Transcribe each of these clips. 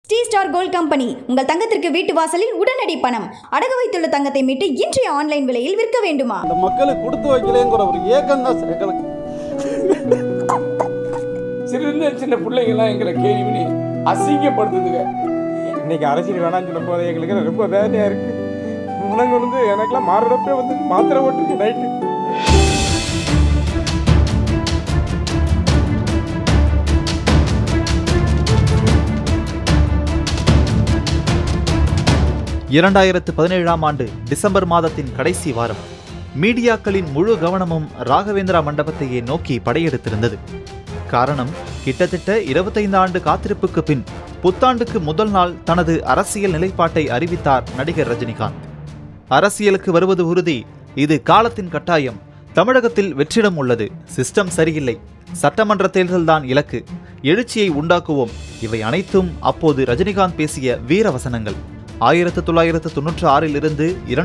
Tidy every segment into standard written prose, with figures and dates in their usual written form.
Star gold company உங்கள் தங்கத்திற்கு வீட்டு வாசலில் உடனடி பணம் அடகு வைத்துள்ள தங்கத்தை மீட்டு இன்றைய ஆன்லைன் விலையில் விற்க வேண்டுமா? அந்த மக்களுக்கு கொடுத்து வைக்கலங்கிற ஒரு ஏக்கம் தான் சார் எங்களுக்கு. சின்ன பிள்ளைங்கெல்லாம் எங்களை கேள்வி பண்ணி அசிங்கப்படுத்துதுங்க. இன்னைக்கு அரசியல் வேணாம்னு சொல்லும் போது எங்களுக்கு ரொம்ப வேதனையா இருக்கு. உணவு வந்து எனக்குலாம் மாறுறப்ப வந்து மாத்திரை ஓட்டுருக்கு நைட்டு. இரண்டாயிரத்து 17ஆம் ஆண்டு டிசம்பர் மாதத்தின் கடைசி வாரம் மீடியாக்களின் முழு கவனமும் ராகவேந்திரா மண்டபத்தையே நோக்கி படையெடுத்திருந்தது. காரணம், கிட்டத்தட்ட 25 ஆண்டு காத்திருப்புக்கு பின் புத்தாண்டுக்கு முதல் நாள் தனது அரசியல் நிலைப்பாட்டை அறிவித்தார் நடிகர் ரஜினிகாந்த். அரசியலுக்கு வருவது உறுதி, இது காலத்தின் கட்டாயம், தமிழகத்தில் வெற்றிடம் உள்ளது, சிஸ்டம் சரியில்லை, சட்டமன்ற தேர்தல்தான் இலக்கு, எழுச்சியை உண்டாக்குவோம், இவை அனைத்தும் அப்போது ரஜினிகாந்த் பேசிய வீரவசனங்கள். 1996 இருந்து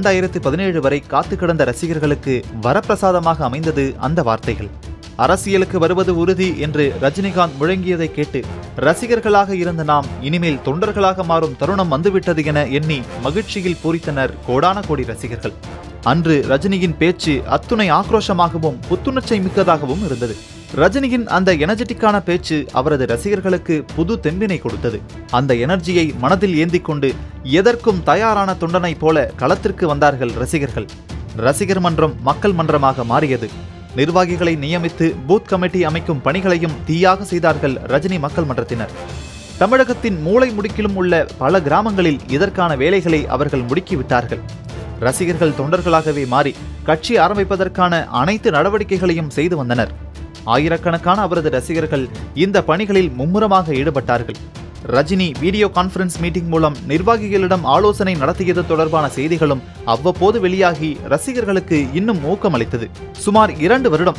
2017 வரை காத்து கிடந்த ரசிகர்களுக்கு வரப்பிரசாதமாக அமைந்தது அந்த வார்த்தைகள். அரசியலுக்கு வருவது உறுதி என்று ரஜினிகாந்த் முழங்கியதை கேட்டு ரசிகர்களாக இருந்த நாம் இனிமேல் தொண்டர்களாக மாறும் தருணம் வந்துவிட்டது என எண்ணி மகிழ்ச்சியில் பூரித்தனர் கோடான கோடி ரசிகர்கள். அன்று ரஜினியின் பேச்சு அத்துணை ஆக்ரோஷமாகவும் புத்துணர்ச்சி மிக்கதாகவும் இருந்தது. ரஜினியின் அந்த எனர்ஜெட்டிக்கான பேச்சு அவரது ரசிகர்களுக்கு புது தெம்பினை கொடுத்தது. அந்த எனர்ஜியை மனதில் ஏந்திக் கொண்டு எதற்கும் தயாரான தொண்டனை போல களத்திற்கு வந்தார்கள் ரசிகர்கள். ரசிகர் மன்றம் மக்கள் மன்றமாக மாறியது. நிர்வாகிகளை நியமித்து பூத் கமிட்டி அமைக்கும் பணிகளையும் தீயாக செய்தார்கள் ரஜினி மக்கள் மன்றத்தினர். தமிழகத்தின் மூலை முடுக்கிலும் உள்ள பல கிராமங்களில் இதற்கான வேலைகளை அவர்கள் முடுக்கிவிட்டார்கள். ரசிகர்கள் தொண்டர்களாகவே மாறி கட்சி ஆரம்பிப்பதற்கான அனைத்து நடவடிக்கைகளையும் செய்து வந்தனர். ஆயிரக்கணக்கான அவரது ரசிகர்கள் இந்த பணிகளில் மும்முரமாக ஈடுபட்டார்கள். ரஜினி வீடியோ கான்பரன்ஸ் மீட்டிங் மூலம் நிர்வாகிகளிடம் ஆலோசனை நடத்தியது தொடர்பான செய்திகளும் அவ்வப்போது வெளியாகி ரசிகர்களுக்கு இன்னும் ஊக்கமளித்தது. சுமார் 2 வருடம்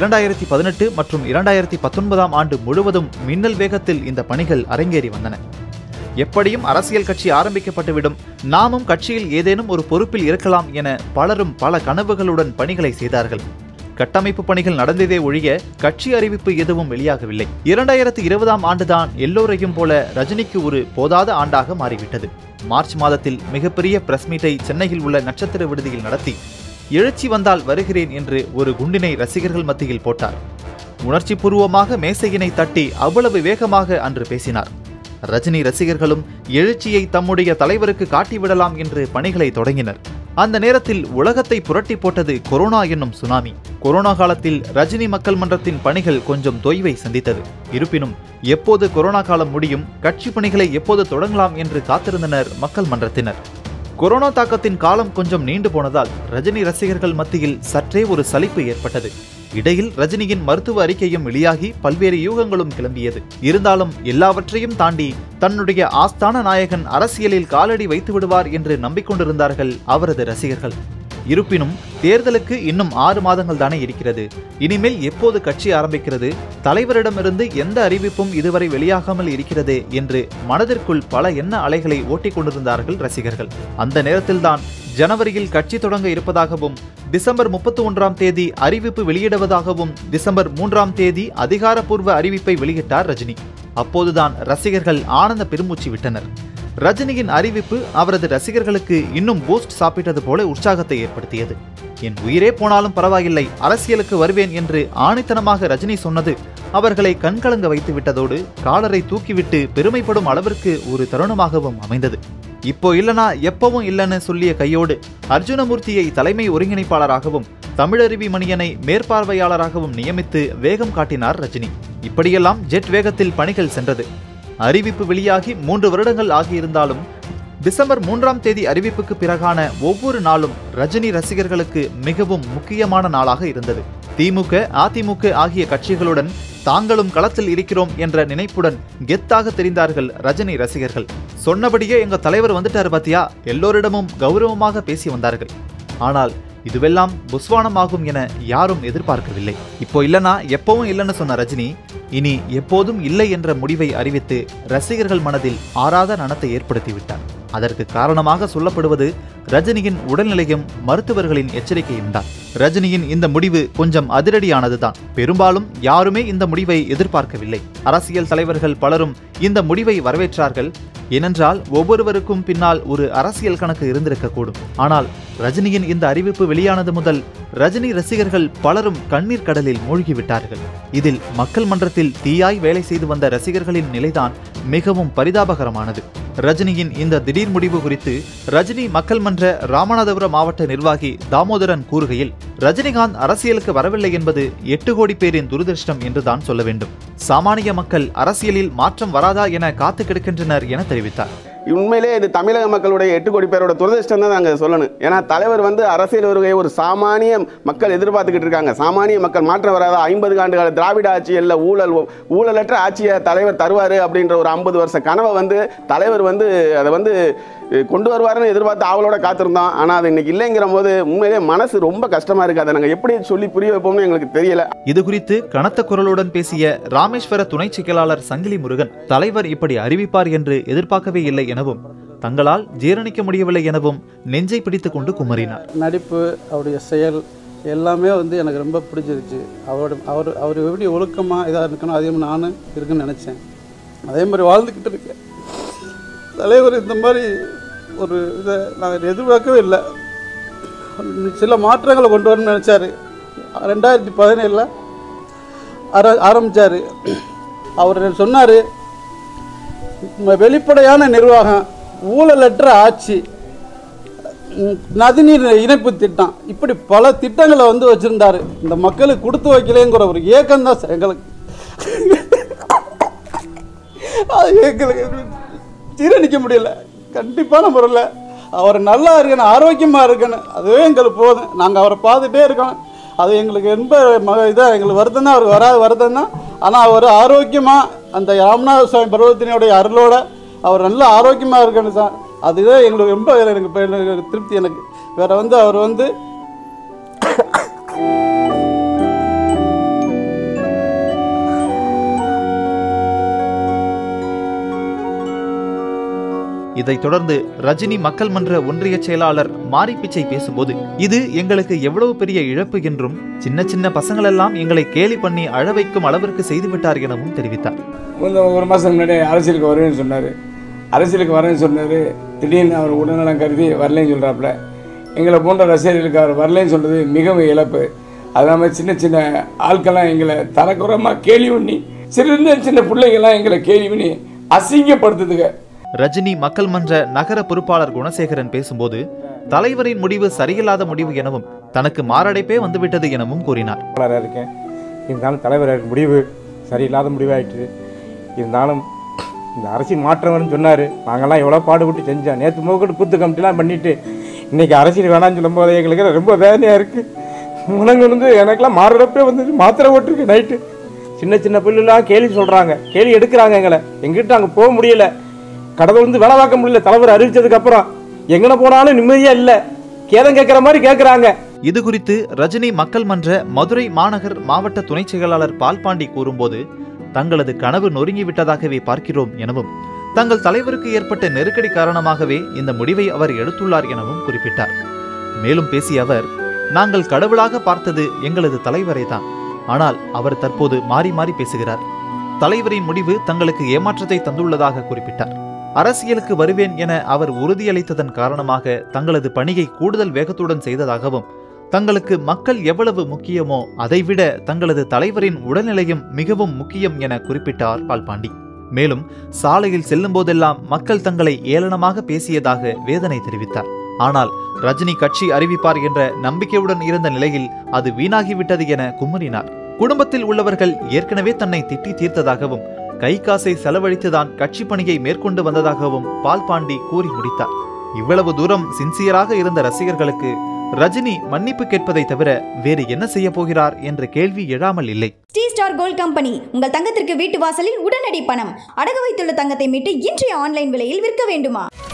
2018 மற்றும் 2019ஆம் ஆண்டு முழுவதும் மின்னல் வேகத்தில் இந்த பணிகள் அரங்கேறி வந்தன. எப்படியும் அரசியல் கட்சி ஆரம்பிக்கப்பட்டுவிடும், நாமும் கட்சியில் ஏதேனும் ஒரு பொறுப்பில் இருக்கலாம் என பலரும் பல கனவுகளுடன் பணிகளை செய்தார்கள். கட்டமைப்பு பணிகள் நடந்ததே ஒழிய கட்சி அறிவிப்பு எதுவும் வெளியாகவில்லை. 2020ஆம் ஆண்டுதான் எல்லோரையும் போல ரஜினிக்கு ஒரு போதாத ஆண்டாக மாறிவிட்டது. மார்ச் மாதத்தில் மிகப்பெரிய பிரஸ் மீட்டை சென்னையில் உள்ள நட்சத்திர விடுதியில் நடத்தி எழுச்சி வந்தால் வருகிறேன் என்று ஒரு குண்டினை ரசிகர்கள் மத்தியில் போட்டார். உணர்ச்சி பூர்வமாக மேசையினை தட்டி அவ்வளவு வேகமாக அன்று பேசினார். ரஜினி ரசிகர்களும் எழுச்சியை தம்முடைய தலைவருக்கு காட்டிவிடலாம் என்று பணிகளை தொடங்கினர். அந்த நேரத்தில் உலகத்தை புரட்டி போட்டது கொரோனா என்னும் சுனாமி. கொரோனா காலத்தில் ரஜினி மக்கள் மன்றத்தின் பணிகள் கொஞ்சம் தொய்வை சந்தித்தது. இருப்பினும் எப்போது கொரோனா காலம் முடியும், கட்சி பணிகளை எப்போது தொடங்கலாம் என்று காத்திருந்தனர் மக்கள் மன்றத்தினர். கொரோனா தாக்கத்தின் காலம் கொஞ்சம் நீண்டு போனதால் ரஜினி ரசிகர்கள் மத்தியில் சற்றே ஒரு சலிப்பு ஏற்பட்டது. இடையில் ரஜினியின் மருத்துவ அறிக்கையும் வெளியாகி பல்வேறு யூகங்களும் கிளம்பியது. இருந்தாலும் எல்லாவற்றையும் தாண்டி தன்னுடைய ஆஸ்தான நாயகன் அரசியலில் காலடி வைத்து விடுவார் என்று நம்பிக்கொண்டிருந்தார்கள் அவரது ரசிகர்கள். இருப்பினும் தேர்தலுக்கு இன்னும் 6 மாதங்கள் தானே இருக்கிறது. இனிமேல் எப்போது கட்சி ஆரம்பிக்கிறது, தலைவரிடமிருந்து எந்த அறிவிப்பும் இதுவரை வெளியாகாமல் இருக்கிறது என்று மனதிற்குள் பல எண்ண அலைகளை ஓட்டிக் கொண்டிருந்தார்கள் ரசிகர்கள். அந்த நேரத்தில்தான் ஜனவரியில் கட்சி தொடங்க இருப்பதாகவும், டிசம்பர் 31ஆம் தேதி அறிவிப்பு வெளியிடுவதாகவும், டிசம்பர் 3ஆம் தேதி அதிகாரப்பூர்வ அறிவிப்பை வெளியிட்டார் ரஜினி. அப்போதுதான் ரசிகர்கள் ஆனந்த பெருமூச்சு விட்டனர். ரஜினியின் அறிவிப்பு அவரது ரசிகர்களுக்கு இன்னும் பூஸ்ட் சாப்பிட்டது போல உற்சாகத்தை ஏற்படுத்தியது. என் உயிரே போனாலும் பரவாயில்லை, அரசியலுக்கு வருவேன் என்று ஆணித்தனமாக ரஜினி சொன்னது அவர்களை கண்கலங்க வைத்து விட்டதோடு காலரை தூக்கிவிட்டு பெருமைப்படும் அளவிற்கு ஒரு தருணமாகவும் அமைந்தது. இப்போ இல்லனா எப்பவும் இல்லைன்னு சொல்லிய கையோடு அர்ஜுனமூர்த்தியை தலைமை ஒருங்கிணைப்பாளராகவும் தமிழருவி மணியனை மேற்பார்வையாளராகவும் நியமித்து வேகம் காட்டினார் ரஜினி. இப்படியெல்லாம் ஜெட் வேகத்தில் பணிகள் சென்றது. அறிவிப்பு வெளியாகி 3 வருடங்கள் ஆகியிருந்தாலும் டிசம்பர் 3ஆம் தேதி அறிவிப்புக்கு பிறகான ஒவ்வொரு நாளும் ரஜினி ரசிகர்களுக்கு மிகவும் முக்கியமான நாளாக இருந்தது. திமுக, அதிமுக ஆகிய கட்சிகளுடன் தாங்களும் களத்தில் இருக்கிறோம் என்ற நினைப்புடன் கெத்தாக தெரிந்தார்கள் ரஜினி ரசிகர்கள். சொன்னபடியே எங்க தலைவர் வந்துட்டார் பாத்தியா, எல்லோரிடமும் கௌரவமாக பேசி வந்தார்கள். ஆனால் இதுவெல்லாம் புஸ்வானமாகும் என யாரும் எதிர்பார்க்கவில்லை. இப்போ இல்லனா எப்பவும் இல்லைன்னு சொன்ன ரஜினி இனி எப்போதும் இல்லை என்ற முடிவை அறிவித்து ரசிகர்கள் மனதில் ஆறாத நனத்தை ஏற்படுத்திவிட்டார். அதற்கு காரணமாக சொல்லப்படுவது ரஜினியின் உடல்நிலையும் மருத்துவர்களின் எச்சரிக்கையும் தான். ரஜினியின் இந்த முடிவு கொஞ்சம் அதிரடியானதுதான். பெரும்பாலும் யாருமே இந்த முடிவை எதிர்பார்க்கவில்லை. அரசியல் தலைவர்கள் பலரும் இந்த முடிவை வரவேற்றார்கள். ஏனென்றால் ஒவ்வொருவருக்கும் பின்னால் ஒரு அரசியல் கணக்கு இருந்திருக்கக்கூடும். ஆனால் ரஜினியின் இந்த அறிவிப்பு வெளியானது முதல் ரஜினி ரசிகர்கள் பலரும் கண்ணீர் கடலில் மூழ்கிவிட்டார்கள். இதில் மக்கள் மன்றத்தில் தீயாய் வேலை செய்து வந்த ரசிகர்களின் நிலைதான் மிகவும் பரிதாபகரமானது. ரஜினியின் இந்த திடீர் முடிவு குறித்து ரஜினி மக்கள் மன்ற ராமநாதபுரம் மாவட்ட நிர்வாகி தாமோதரன் கூறுகையில், ரஜினிகாந்த் அரசியலுக்கு வரவில்லை என்பது 8 கோடி பேரின் துரதிருஷ்டம் என்றுதான் சொல்ல வேண்டும். சாமானிய மக்கள் அரசியலில் மாற்றம் வராதா என காத்து கிடக்கின்றனர் என தெரிவித்தார். உண்மையிலே இது தமிழக மக்களுடைய 8 கோடி பேரோட துரதிருஷ்டம் தான் நாங்கள் சொல்லணும். ஏன்னா தலைவர் அரசியல் வருகையை ஒரு சாமானிய மக்கள் எதிர்பார்த்துக்கிட்டு இருக்காங்க. சாமானிய மக்கள் மாற்றம் வராத 50 ஆண்டுகால திராவிட ஆட்சியில் ஊழலற்ற ஆட்சியை தலைவர் தருவார் அப்படின்ற ஒரு 50 வருஷ கனவை தலைவர் அதை கொண்டு வருவாருன்னு எதிர்பார்த்து ஆவலோட காத்திருந்தோம். ஆனால் அது இன்னைக்கு இல்லைங்கிற போது உண்மையிலே மனசு ரொம்ப கஷ்டமா இருக்கு. அதை நாங்கள் எப்படி சொல்லி புரிய வைப்போம்னு எங்களுக்கு தெரியல. இது குறித்து கனத்த குரலுடன் பேசிய ராமேஸ்வர துணை செயலாளர் சங்கிலி முருகன், தலைவர் இப்படி அறிவிப்பார் என்று எதிர்பார்க்கவே இல்லை எனவும் தங்களால் ஜீரணிக்க முடியவில்லை எனவும் நெஞ்சை பிடித்துக் கொண்டு குமரினார். நடிப்பு, அவருடைய செயல் எல்லாமே எனக்கு ரொம்ப பிடிச்சிருச்சு. அவர் எப்படி ஒழுக்கமாக இதாக இருக்கணும் அதே மாதிரி நானும் இருக்குன்னு நினச்சேன். அதே மாதிரி வாழ்ந்துக்கிட்டு இருக்கேன். தலைவர் இந்த மாதிரி ஒரு இதை நாங்கள் எதிர்பார்க்கவே இல்லை. சில மாற்றங்களை கொண்டு வரணும்னு நினச்சாரு. 2017 ஆரம்பித்தார். அவர் சொன்னார், வெளிப்படையான நிர்வாகம், ஊழலற்ற ஆட்சி, நதிநீர் இணைப்பு திட்டம், இப்படி பல திட்டங்களை வச்சுருந்தார். இந்த மக்களுக்கு கொடுத்து வைக்கலேங்கிற ஒரு ஏக்கம்தான் எங்களுக்கு. அது எங்களுக்கு ஜீரணிக்க முடியல. கண்டிப்பான முறையில் அவர் நல்லா இருக்கணும், ஆரோக்கியமாக இருக்கணும், அதுவே எங்களுக்கு போதும். நாங்கள் அவரை பார்த்துட்டே இருக்கோம். அது எங்களுக்கு ரொம்ப இதாக எங்களுக்கு வருத்தம் தான். அவருக்கு வராது வருத்தம் தான். ஆனால் அவர் ஆரோக்கியமாக அந்த ராமநாத சுவாமி பர்வத்தினுடைய அருளோட அவர் நல்லா ஆரோக்கியமாக இருக்கணும் சார். அதுதான் எங்களுக்கு ரொம்ப எனக்கு திருப்தி. எனக்கு வேறு அவர் இதைத் தொடர்ந்து ரஜினி மக்கள் மன்ற ஒன்றிய செயலாளர் மாரி பிச்சை பேசும்போது, இது எங்களுக்கு எவ்வளவு பெரிய இழப்பு என்றும் சின்ன சின்ன பசங்கள் எல்லாம் எங்களை கேலி பண்ணி அழ வைக்கும் அளவிற்கு செய்துவிட்டார் எனவும் தெரிவித்தார். ஒரு மாதம் முன்னாடி அரசியலுக்கு வருவேன்னு சொன்னார். அரசியலுக்கு வரேன்னு சொன்னார். திடீர்னு அவர் உடல்நலம் கருதி வரலைன்னு சொல்கிறாப்புல. எங்களை போன்ற ரசிகர்களுக்கு அவர் வரலைன்னு சொல்கிறது மிகவும் இழப்பு. அது இல்லாமல் சின்ன சின்ன ஆட்கள்லாம் எங்களை தரக்குறமாக கேலி பண்ணி, சின்ன பிள்ளைங்கள்லாம் எங்களை கேலி பண்ணி அசிங்கப்படுத்துதுங்க. ரஜினி மக்கள் மன்ற நகர பொறுப்பாளர் குணசேகரன் பேசும்போது, தலைவரின் முடிவு சரியில்லாத முடிவு எனவும் தனக்கு மாரடைப்பே வந்துவிட்டது எனவும் கூறினார். இருக்கேன், இருந்தாலும் தலைவர் முடிவு சரியில்லாத முடிவாயிட்டு. இருந்தாலும் இந்த அரசியல் மாற்றம்னு சொன்னார். நாங்கள்லாம் எவ்வளோ பாடுபட்டு செஞ்சோம். நேற்று மூக்கட்டு கூத்து கமிட்டிலாம் பண்ணிவிட்டு இன்றைக்கி அரசியல் வேணான்னு சொல்லும்போது எங்களுக்கு ரொம்ப வேதனையாக இருக்குது. முனங்கொண்டு எனக்கெல்லாம் மாரடைப்பே மாத்திரை ஓட்டுருக்கு. நைட்டு சின்ன சின்ன பிள்ளைலாம் கேலி சொல்கிறாங்க, கேலி எடுக்கிறாங்க. எங்கிட்ட அங்கே போக முடியல, கடவுள் வேலை பார்க்க முடியல. தலைவர் அறிவிச்சதுக்கு அப்புறம் எங்கன போனாலும் நிம்மதியா இல்ல, கேதம் கேட்கிற மாதிரி கேட்கிறாங்க. இது குறித்து ரஜினி மக்கள் மன்ற மதுரை மாநகர் மாவட்ட துணை செயலாளர் பால்பாண்டி கூறும்போது, தங்களது கனவு நொறுங்கிவிட்டதாகவே பார்க்கிறோம் எனவும் தங்கள் தலைவருக்கு ஏற்பட்ட நெருக்கடி காரணமாகவே இந்த முடிவை அவர் எடுத்துள்ளார் எனவும் குறிப்பிட்டார். மேலும் பேசிய அவர், நாங்கள் கடவுளாக பார்த்தது எங்களது தலைவரை தான். ஆனால் அவர் தற்போது மாறி மாறி பேசுகிறார். தலைவரின் முடிவு தங்களுக்கு ஏமாற்றத்தை தந்துள்ளதாக குறிப்பிட்டார். அரசியலுக்கு வருவேன் என அவர் உறுதியளித்ததன் காரணமாக தங்களது பணியை கூடுதல் வேகத்துடன் செய்ததாகவும், தங்களுக்கு மக்கள் எவ்வளவு முக்கியமோ அதைவிட தங்களது தலைவரின் உடல்நிலையும் மிகவும் முக்கியம் என குறிப்பிட்டார் பால்பாண்டி. மேலும் சாலையில் செல்லும் போதெல்லாம் மக்கள் தங்களை ஏளனமாக பேசியதாக வேதனை தெரிவித்தார். ஆனால் ரஜினி கட்சி அறிவிப்பார் என்ற நம்பிக்கையுடன் இருந்த நிலையில் அது வீணாகிவிட்டது என குமுறினார். குடும்பத்தில் உள்ளவர்கள் ஏற்கனவே தன்னை திட்டி தீர்த்ததாகவும், கை காசை செலவழித்துதான் கட்சி பணியை மேற்கொண்டு வந்ததாகவும் பால்பாண்டி கூறி முடித்தார். இவ்வளவு தூரம் சின்சியராக இருந்த ரசிகர்களுக்கு ரஜினி மன்னிப்பு கேட்பதை தவிர வேறு என்ன செய்ய போகிறார் என்ற கேள்வி எழாமல் இல்லை. ஸ்ரீ ஸ்டார் கோல்ட் கம்பெனி உங்கள் தங்கத்திற்கு வீட்டு வாசலில் உடனடி பணம். அடகு வைத்துள்ள தங்கத்தை மீட்டு இன்றைய ஆன்லைன் விலையில் விற்க வேண்டுமா?